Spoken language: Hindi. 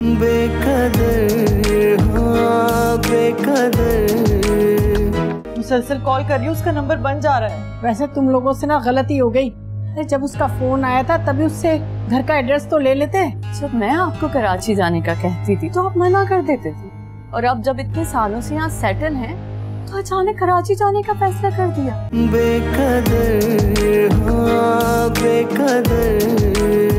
बेकदर, हाँ बेकदर। मुसलसल कॉल कर रही हूँ, उसका नंबर बंद जा रहा है। वैसे तुम लोगों से ना गलती हो गई। जब उसका फोन आया था तभी उससे घर का एड्रेस तो ले लेते। जब मैं आपको कराची जाने का कहती थी तो आप मना कर देते थे, और अब जब इतने सालों से यहाँ सेटल हैं तो अचानक कराची जाने का फैसला कर दिया। बेकदर, हाँ बेकदर।